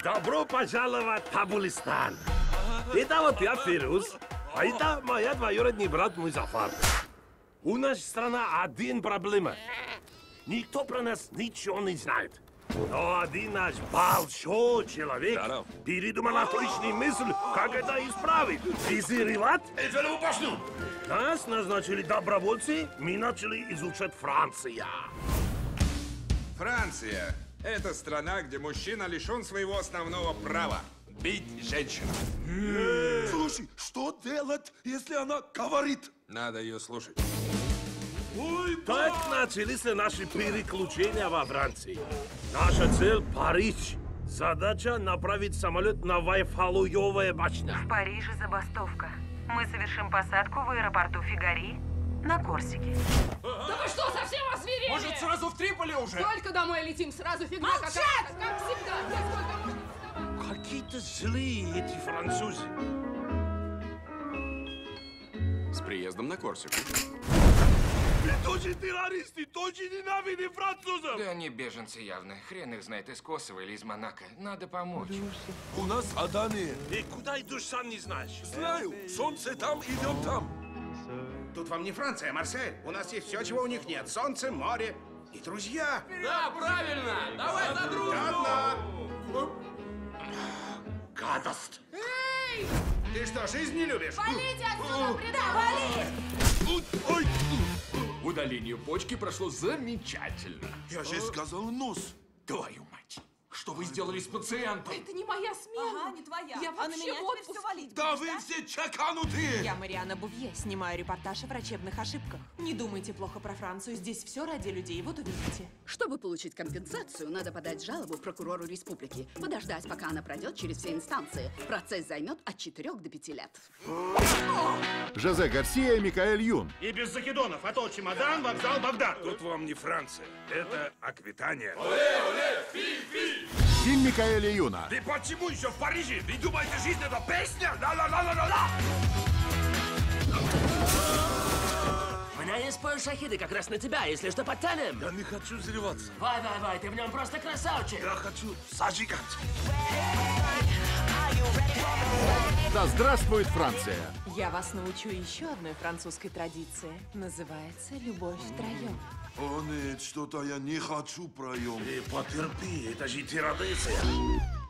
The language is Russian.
Добро пожаловать в Табулистан. Это вот я Фирус, а это моя двоюродный брат Музафар. У нашей страны один проблема. Никто про нас ничего не знает. Но один наш большой человек передумал отличную мысль, как это исправить. Визиревать. Нас назначили добровольцы, мы начали изучать Францию. Франция – это страна, где мужчина лишен своего основного права – бить женщину. Слушай, что делать, если она говорит? Надо ее слушать. Так начались наши переключения во Франции. Наша цель – Париж. Задача – направить самолет на Вайфалуевая башня. В Париже забастовка. Мы совершим посадку в аэропорту Фигари на Корсике. Да вы что, совсем озверели? Может, сразу в Триполи уже? Только домой летим, сразу фигня Молчать! как всегда. Сколько можно вставать? Какие-то злые эти французы. С приездом на Корсику. И тоже террористы, тоже ненавидят французов. Да они беженцы явно. Хрен их знает, из Косово или из Монако. Надо помочь. У нас задание. И куда идешь, сам не знаешь. Знаю, солнце там, идем там. Тут вам не Франция, а Марсель. У нас есть все, чего у них нет. Солнце, море и друзья. Да, правильно! Давай за дружбу! Гадость. Эй! Ты что, жизнь не любишь? Валите отсюда, предавали! Ой. Удаление почки прошло замечательно. Я же сказал нос. Твою мать! Что вы сделали с пациентом? Это не моя смена. Ага, не твоя. Я а на вообще меня в теперь отпуске. все валить Да будешь, вы все чеканутые! Я Марианна Бувье, снимаю репортаж о врачебных ошибках. Не думайте плохо про Францию, здесь все ради людей, вот увидите. Чтобы получить компенсацию, надо подать жалобу прокурору республики, подождать, пока она пройдет через все инстанции. Процесс займет от 4 до 5 лет. Жозе Гарсия и Микаэль Юн. И без закидонов. А то чемодан, вокзал, Багдад. Тут вам не Франция. Это Аквитания. Фильм Микаэля Юна. Ты почему еще в Париже? Вы думаете, жизнь это песня? Ла-ла-ла-ла-ла-ла! У меня есть пояс шахиды как раз на тебя, если что, подтянем. Я не хочу взрываться. Вай, ты в нем просто красавчик. Я хочу зажигать. Да здравствует Франция. Я вас научу еще одной французской традиции. Называется «Любовь втроем». О нет, что-то я не хочу проем. Потерпи, это же традиция.